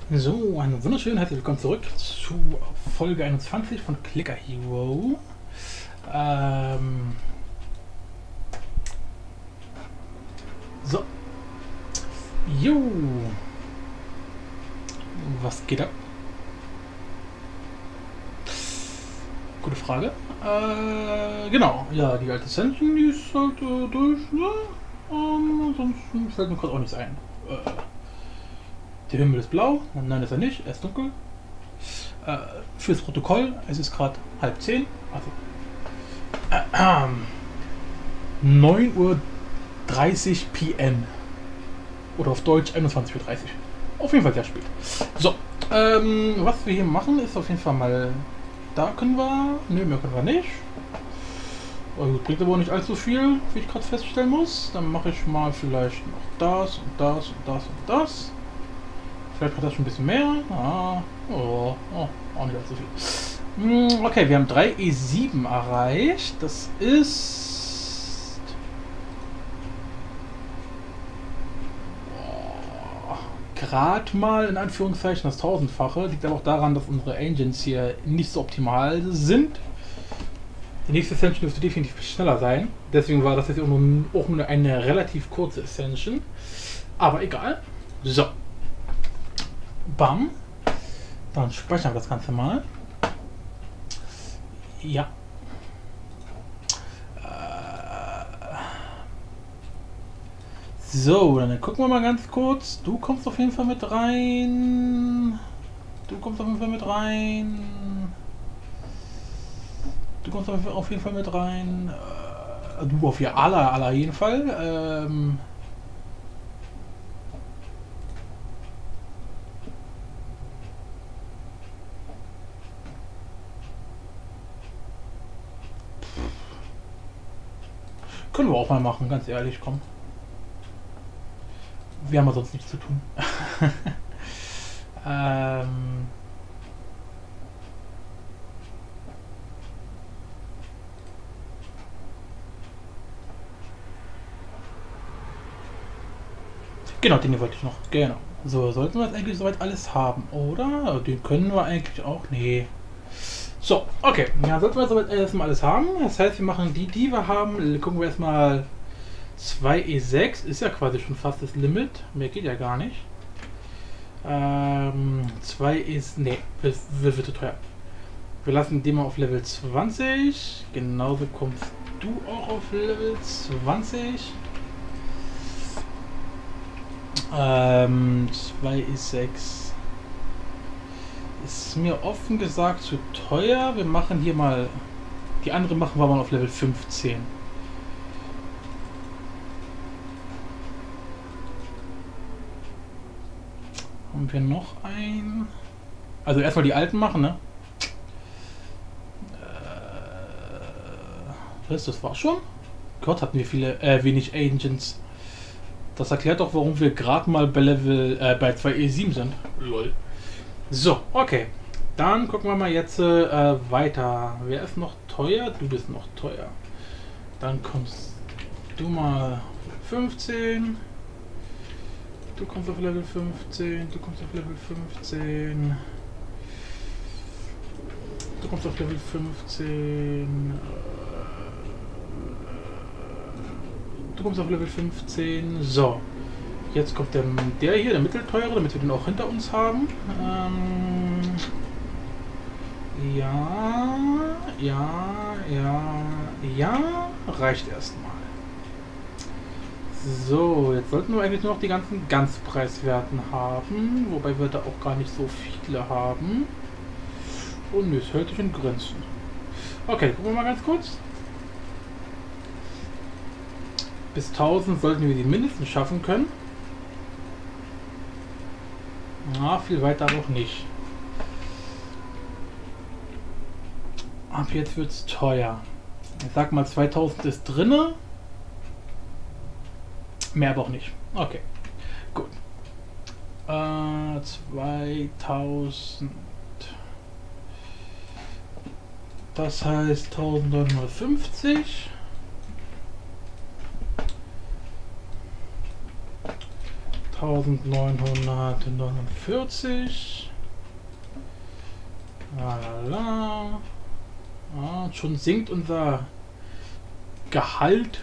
So, einen wunderschönen herzlich willkommen zurück zu Folge 21 von Clicker Hero. So. Jo. Was geht ab? Gute Frage. Genau. Ja, die alte Ascension, die ist halt durch, ne? Ansonsten fällt mir gerade auch nichts ein. Der Himmel ist blau. Nein, ist er nicht. Er ist dunkel. Fürs Protokoll, es ist gerade 9:30. Also 9:30 PM. Oder auf Deutsch 21:30 Uhr. Auf jeden Fall sehr spät. So, was wir hier machen, ist auf jeden Fall mal. Da können wir. Ne, mehr können wir nicht. Also, bringt aber auch nicht allzu viel, wie ich gerade feststellen muss. Dann mache ich mal vielleicht noch das und das und das und das. Vielleicht hat das schon ein bisschen mehr. Auch nicht allzu viel. Okay, wir haben 3 E7 erreicht. Das ist. Gerade mal in Anführungszeichen das 1000-fache. Liegt aber auch daran, dass unsere Engines hier nicht so optimal sind. Die nächste Ascension dürfte definitiv schneller sein. Deswegen war das jetzt auch nur eine relativ kurze Ascension. Aber egal. So. Bam. Dann speichern wir das Ganze mal. Ja. So, dann gucken wir mal ganz kurz. Du kommst auf jeden Fall mit rein. Du kommst auf jeden Fall mit rein. Du kommst auf jeden Fall mit rein. Du auf jeden Fall. Können wir auch mal machen, ganz ehrlich, komm. Wir haben ja sonst nichts zu tun. Genau, den wollte ich noch. Genau. So, sollten wir jetzt eigentlich soweit alles haben, oder? Den können wir eigentlich auch. Nee. So, okay. Ja, sollten wir soweit erstmal alles haben. Das heißt, wir machen die wir haben. Gucken wir erstmal. 2 E6 ist ja quasi schon fast das Limit. Mehr geht ja gar nicht. 2 ist. Nee, wird zu teuer. Wir lassen den mal auf Level 20. Genauso kommst du auch auf Level 20. 2 E6 ist mir offen gesagt zu teuer. Wir machen hier mal. Die andere machen wir mal auf Level 15. Haben wir noch ein? Also erstmal die alten machen, ne? Das war schon? Gott, hatten wir wenig Agents. Das erklärt doch, warum wir gerade mal bei bei 2 E7 sind. Lol. So, okay. Dann gucken wir mal jetzt weiter. Wer ist noch teuer? Du bist noch teuer. Dann kommst du mal 15. Du kommst auf Level 15. Du kommst auf Level 15. Du kommst auf Level 15. Du kommst auf Level 15. So. Jetzt kommt der hier, der mittelteure, damit wir den auch hinter uns haben. Ja. Reicht erstmal. So, jetzt sollten wir eigentlich nur noch die ganzen Ganzpreiswerten haben. Wobei wir da auch gar nicht so viele haben. Und es hält sich in Grenzen. Okay, gucken wir mal ganz kurz. Bis 1000 sollten wir die mindestens schaffen können. Na, viel weiter noch nicht. Ab jetzt wird es teuer. Ich sag mal 2000 ist drinne. Mehr aber auch nicht. Okay, gut. 2000. Das heißt 1949. Lalala. Ah, schon sinkt unser Gehalt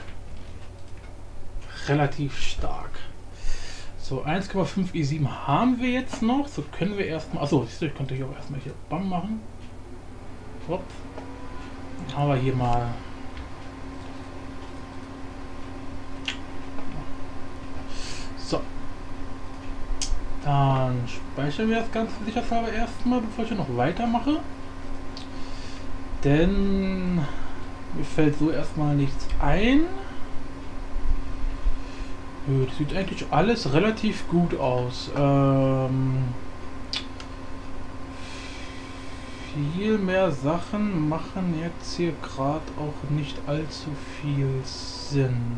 relativ stark. So, 1,5 i7 haben wir jetzt noch. So können wir erstmal. Achso, ich könnte hier auch erstmal hier BAM machen. Hopp. Aber hier mal. So. Dann speichern wir das Ganze sicherheitshalber erstmal, bevor ich hier noch weitermache. Denn mir fällt so erstmal nichts ein. Das sieht eigentlich alles relativ gut aus. Viel mehr Sachen machen jetzt hier gerade auch nicht allzu viel Sinn.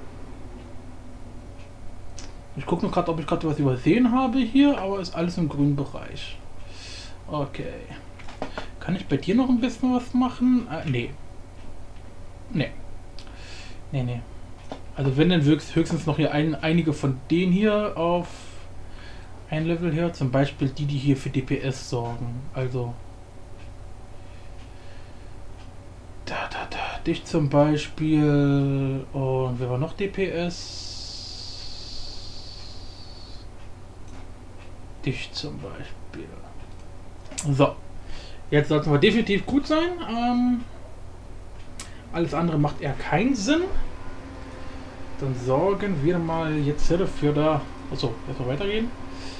Ich gucke nur gerade, ob ich gerade was übersehen habe hier, aber ist alles im grünen Bereich. Okay. Kann ich bei dir noch ein bisschen was machen? Nee. Nee. Nee. Also wenn dann höchstens noch hier einige von denen hier auf ein Level her, zum Beispiel die hier für DPS sorgen. Also dich zum Beispiel und wer war noch DPS? Dich zum Beispiel. So, jetzt sollten wir definitiv gut sein. Alles andere macht eher keinen Sinn. Dann sorgen wir mal jetzt dafür da. Achso, erstmal weitergehen.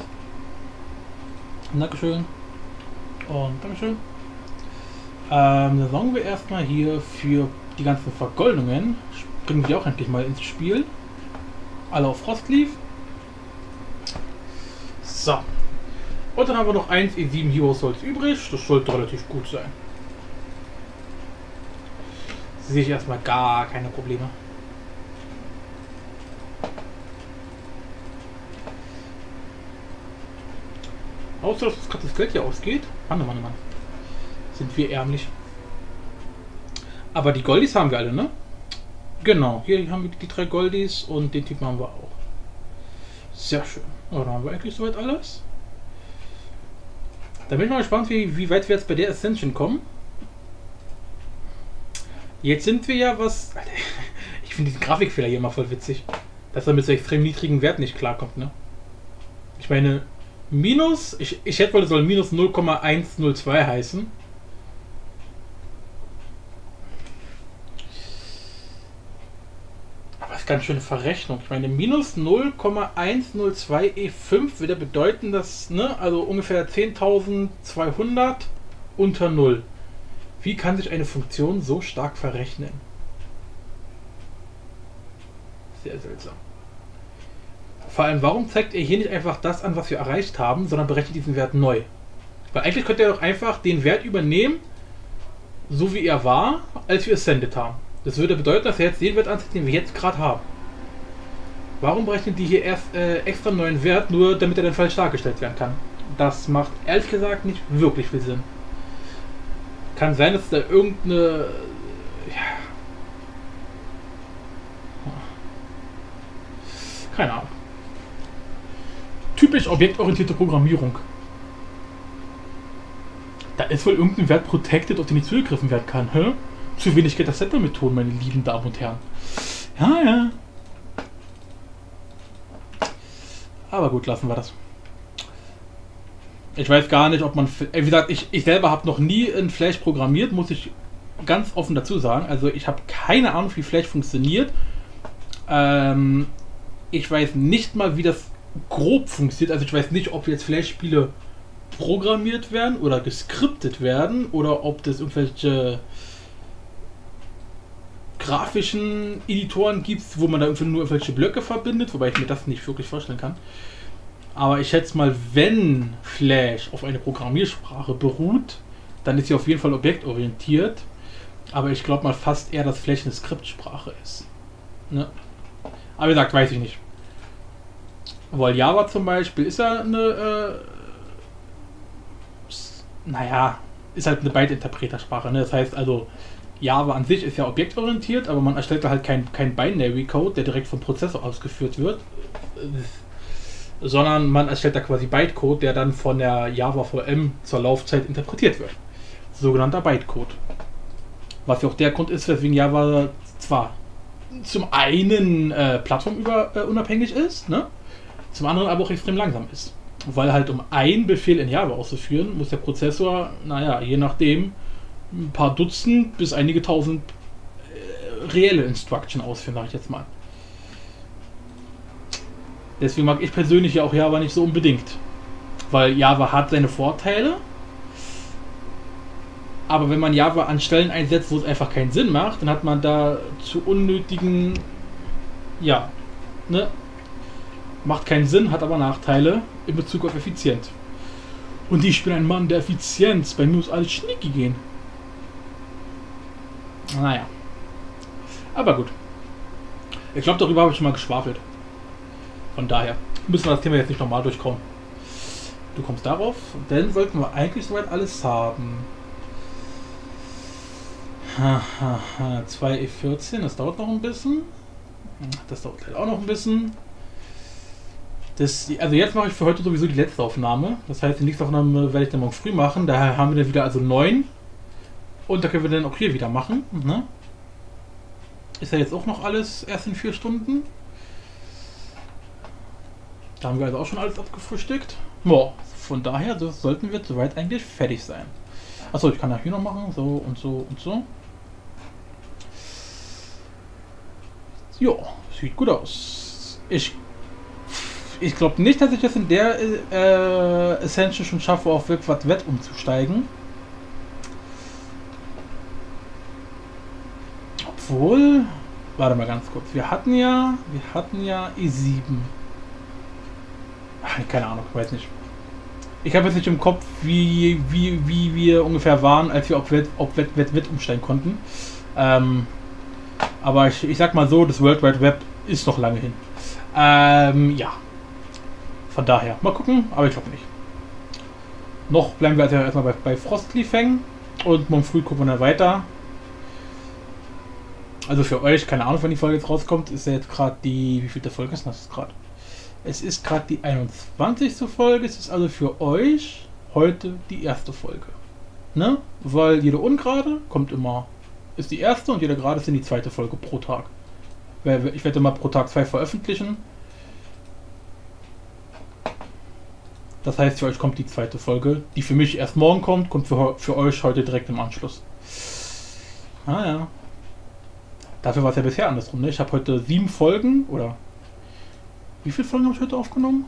Dankeschön. Und Dankeschön. Dann sorgen wir erstmal hier für die ganzen Vergoldungen. Bringen wir auch endlich mal ins Spiel. Alle auf Frostleaf. So. Und dann haben wir noch 1 E7 Hero Souls übrig. Das sollte relativ gut sein. Sehe ich erstmal gar keine Probleme. Außer dass gerade das Geld hier ausgeht. Mann. Sind wir ärmlich. Aber die Goldies haben wir alle, ne? Genau, hier haben wir die 3 Goldies und den Typen haben wir auch. Sehr schön. Ja, dann haben wir eigentlich soweit alles. Da bin ich mal gespannt, wie weit wir jetzt bei der Ascension kommen. Jetzt sind wir ja was... Alter, ich finde diesen Grafikfehler hier immer voll witzig. Dass er mit so extrem niedrigen Werten nicht klarkommt, ne? Ich meine, minus... Ich hätte wohl, soll minus 0,102 heißen. Aber es ist ganz schöne Verrechnung. Ich meine, minus 0,102 E5 würde bedeuten, dass, ne, also ungefähr 10.200 unter 0. Wie kann sich eine Funktion so stark verrechnen? Sehr seltsam. Vor allem, warum zeigt er hier nicht einfach das an, was wir erreicht haben, sondern berechnet diesen Wert neu? Weil eigentlich könnte er doch einfach den Wert übernehmen, so wie er war, als wir Ascended haben. Das würde bedeuten, dass er jetzt den Wert anzeigt, den wir jetzt gerade haben. Warum berechnen die hier erst extra einen neuen Wert, nur damit er dann falsch dargestellt werden kann? Das macht ehrlich gesagt nicht wirklich viel Sinn. Kann sein, dass da irgendeine... Ja, keine Ahnung. Typisch objektorientierte Programmierung. Da ist wohl irgendein Wert protected, auf den nicht zugegriffen werden kann. Hä? Zu wenig Data-Center-Methoden, meine lieben Damen und Herren. Ja. Aber gut, lassen wir das. Ich weiß gar nicht, ob man... Wie gesagt, ich selber habe noch nie in Flash programmiert, muss ich ganz offen dazu sagen. Also ich habe keine Ahnung, wie Flash funktioniert. Ich weiß nicht mal, wie das grob funktioniert. Also ich weiß nicht, ob jetzt Flash-Spiele programmiert werden oder geskriptet werden oder ob das irgendwelche grafischen Editoren gibt, wo man da irgendwie nur irgendwelche Blöcke verbindet, wobei ich mir das nicht wirklich vorstellen kann. Aber ich schätze mal, wenn Flash auf eine Programmiersprache beruht, dann ist sie auf jeden Fall objektorientiert. Aber ich glaube mal fast eher, dass Flash eine Skriptsprache ist. Ne? Aber wie gesagt, weiß ich nicht. Weil Java zum Beispiel ist ja eine, naja, ist halt eine Byte-Interpretersprache. Ne? Das heißt also, Java an sich ist ja objektorientiert, aber man erstellt da halt kein Binary-Code, der direkt vom Prozessor ausgeführt wird. sondern man erstellt da quasi Bytecode, der dann von der Java VM zur Laufzeit interpretiert wird. Sogenannter Bytecode. Was ja auch der Grund ist, weswegen Java zwar zum einen plattformunabhängig ist, ne? Zum anderen aber auch extrem langsam ist. Weil halt um einen Befehl in Java auszuführen, muss der Prozessor, naja, je nachdem, ein paar Dutzend bis einige tausend reelle Instruction ausführen, sage ich jetzt mal. Deswegen mag ich persönlich ja auch Java nicht so unbedingt. Weil Java hat seine Vorteile, aber wenn man Java an Stellen einsetzt, wo es einfach keinen Sinn macht, dann hat man da zu unnötigen, ja, ne, macht keinen Sinn, hat aber Nachteile in Bezug auf Effizienz. Und ich bin ein Mann der Effizienz, bei mir muss alles schnicki gehen. Naja. Aber gut. Ich glaube, darüber habe ich schon mal geschwafelt. Von daher müssen wir das Thema jetzt nicht nochmal durchkommen. Du kommst darauf, dann sollten wir eigentlich soweit alles haben. 2E14, das dauert noch ein bisschen. Das dauert halt auch noch ein bisschen. Also jetzt mache ich für heute sowieso die letzte Aufnahme. Das heißt, die nächste Aufnahme werde ich dann morgen früh machen. Daher haben wir dann wieder also 9. Und da können wir dann auch hier wieder machen. Ne? Ist ja jetzt auch noch alles erst in 4 Stunden. Da haben wir also auch schon alles abgefrühstückt. Boah, von daher sollten wir soweit eigentlich fertig sein. Achso, ich kann ja hier noch machen. So und so und so. Jo, sieht gut aus. Ich glaube nicht, dass ich das in der Essential schon schaffe, auf Web umzusteigen. Obwohl, warte mal ganz kurz. Wir hatten ja E7. Ach, keine Ahnung, weiß nicht. Ich habe jetzt nicht im Kopf, wie wir ungefähr waren, als wir auf Web umsteigen konnten. Aber ich sag mal so, das World Wide Web ist noch lange hin. Ja. Von daher, mal gucken, aber ich glaube nicht. Noch bleiben wir also erstmal bei Frostleaf hängen und morgen früh gucken wir dann weiter. Also für euch, keine Ahnung, wann die Folge jetzt rauskommt, ist ja jetzt gerade die, wie vielte Folge ist das gerade? Es ist gerade die 21. Folge, es ist also für euch heute die erste Folge. Ne? Weil jede Ungerade kommt immer, ist die erste und jede Gerade ist dann die zweite Folge pro Tag. Ich werde mal pro Tag 2 veröffentlichen. Das heißt, für euch kommt die zweite Folge, die für mich erst morgen kommt für euch heute direkt im Anschluss. Ah ja. Dafür war es ja bisher andersrum, ne? Ich habe heute 7 Folgen, oder wie viele Folgen habe ich heute aufgenommen?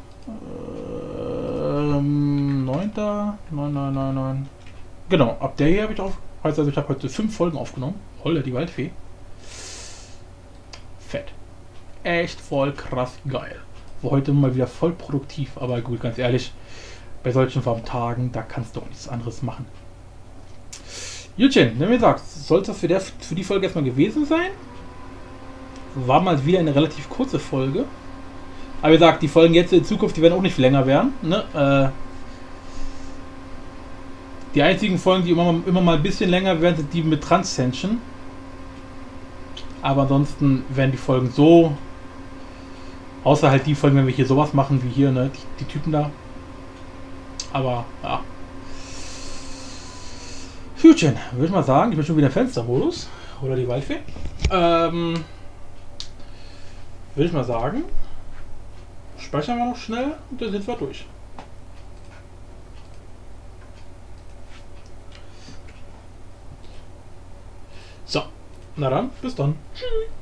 9. 9. Genau, ab der hier habe ich also ich habe heute 5 Folgen aufgenommen. Holla die Waldfee. Fett. Echt voll krass geil. War heute mal wieder voll produktiv, aber gut, ganz ehrlich, bei solchen Tagen, da kannst du auch nichts anderes machen. Jutchen, wie gesagt, sollte das für die Folge erstmal gewesen sein. War mal wieder eine relativ kurze Folge. Aber wie gesagt, die Folgen jetzt in Zukunft, die werden auch nicht viel länger werden. Ne? Die einzigen Folgen, die immer mal ein bisschen länger werden, sind die mit Transcension. Aber ansonsten werden die Folgen so, außer halt die Folgen, wenn wir hier sowas machen wie hier, ne, die Typen da. Aber ja. Hütchen, würde ich mal sagen, ich bin schon wieder im Fenstermodus. Oder die Waldfee. Würde ich mal sagen, speichern wir noch schnell und dann sind wir durch. So, na dann, bis dann. Tschüss.